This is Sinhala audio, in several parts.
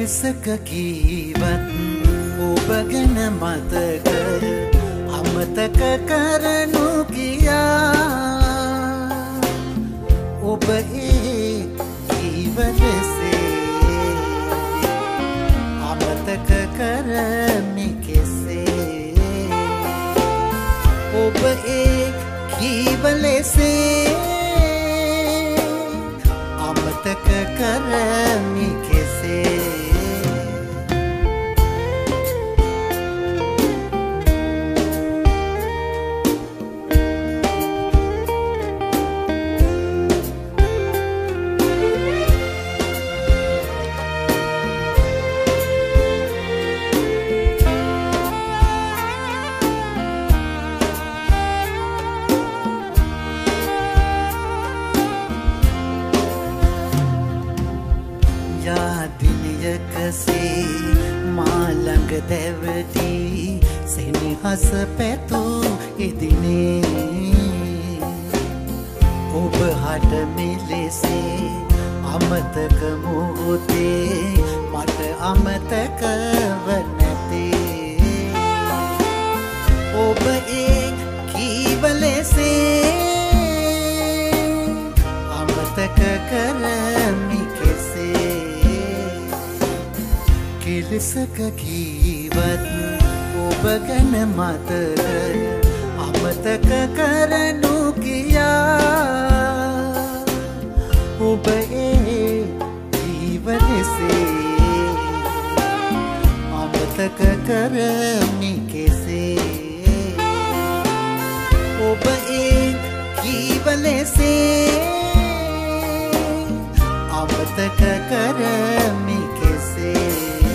කෙලෙසක කීවත් ඔබ ගැන මතකය අමතක කරනු කියා ඔබ ජීවලසේ අමතක කරමි කෙසේ ඔබ ජීවලසේ අමතක කරමි කෙසේ යාදිනයකසේ මා ළඟ දැවටි සෙනෙහස පැතූ එදිනේ ඔබ හට මෙලෙසේ අමතක මොහොතේ මට අමතකව නැතේ ඔබ කීව ලෙසේ අමතක කරමි කෙලෙසක කීවත් ඔබ ගැන මතකය අමතක කරනු කියා ඔබ ජීවලසේ අමතක කරමි කෙසේ ඔබ ජීවලසේ අමතක කරමි කෙසේ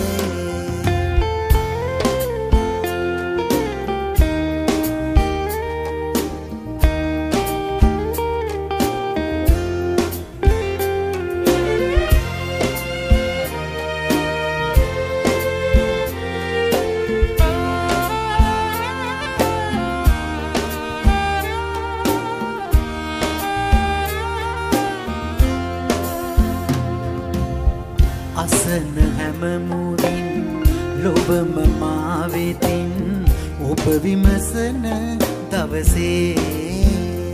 අසන හැම මුරින් ලොබම මා වෙතින් ඔබ විමසන දවසේ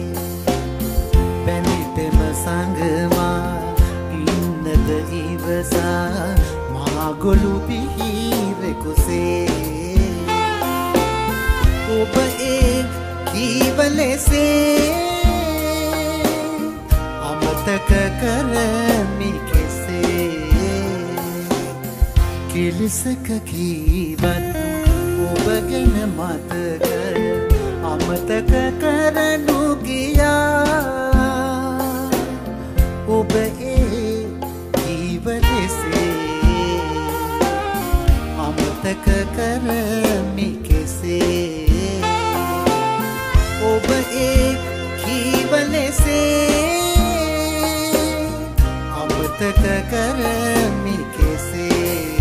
පැනිටම සංගමා ඉන්නද ඉවසා මා ගොළු පිහිරෙකුසේ ඔබ කීව ලෙසේ අමතක කරමි කෙලෙසක කීවත් ඔබ ගැන මතකය අමතක කරනු කියා ඔබ ජීවලසේ අමතක කරමි කෙසේ ඔබ ජීවලසේ අමතක කරමි කෙසේ